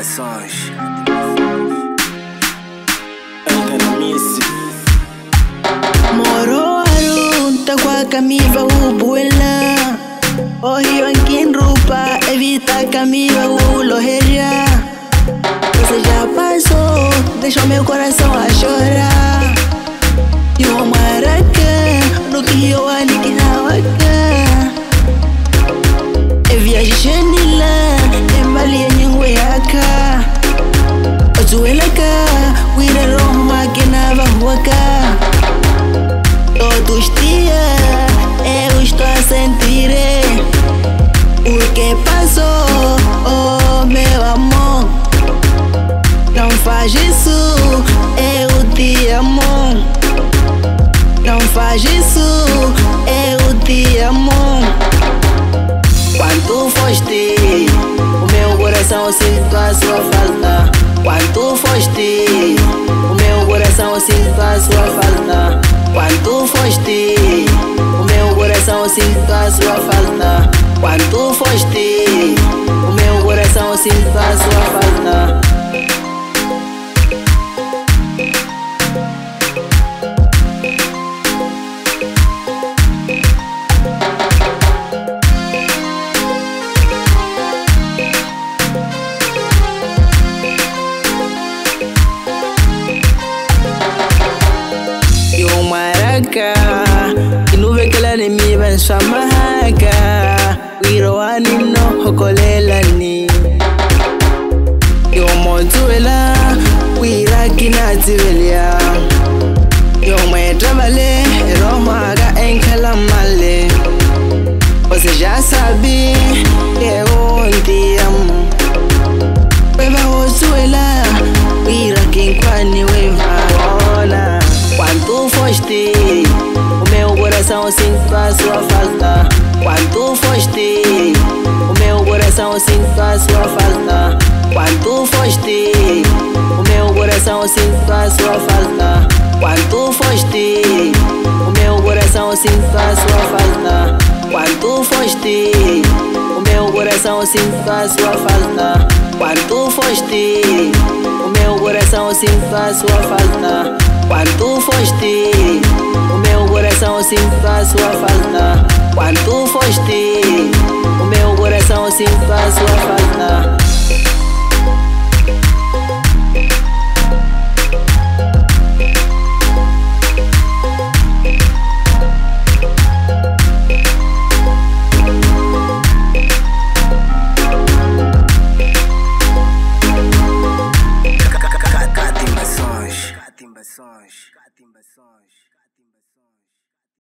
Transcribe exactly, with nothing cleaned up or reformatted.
Catimbações. Moroaru, tá com a camisa ubuela. O rio em rupa, evita camisa uloheria. Você já passou, deixou meu coração a chorar. E o maraca, no que eu ali que na waka. E viagem chenila, e malia nyingweaka. O tuelaka, wira roma que na vahuaka. Todos os dias eu estou a sentir o que passou, oh meu amor. Não faz isso, eu te amo. Não faz isso, eu te amo. Quando foste, o meu coração sinto a sua falta. Quando foste, o meu coração sinto a sua falta. Quando foste, o meu coração sinto a sua falta. Quando foste, o meu coração sinto a sua falta. Inuve kela ni mi ban swamahaka. Wiro ani no hokolela ni yo motuela. Wira kinativelia yo me trabalhei romaga em calamale. Você já sabe que eu te amo. Beba osuela, wira kinkwani weva. Quando foste, o meu coração sinto a sua falta. Quando foste, o meu coração sinto a sua falta. Quando foste, o meu coração sinto a sua falta. Quando foste, o meu coração sinto a sua falta. Quando foste, o meu coração sinto a sua falta. Quando foste, o meu coração sinto a sua falta. Quando foste, o meu coração sinto a sua falta. Quando foste, o meu coração sinto a sua falta. Catimbações. Catimbações.